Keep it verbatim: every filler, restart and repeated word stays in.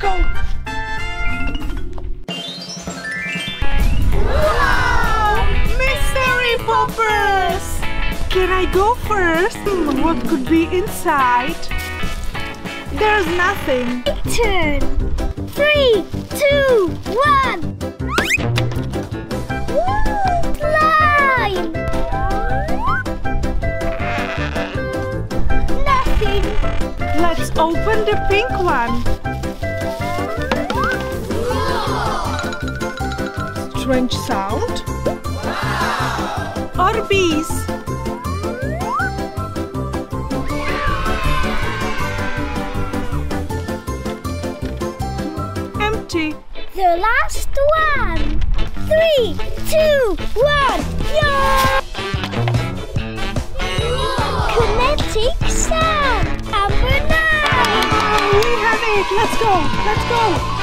go. Wow! Mystery poppers! Can I go first? Hmm, what could be inside? There's nothing. Turn. Three, two, one. Slime. Nothing. Let's open the pink one. Strange sound. Or bees. Empty. The last one. Three, two, one. Yeah! Kinetic sound. Number nine. We have it. Let's go. Let's go.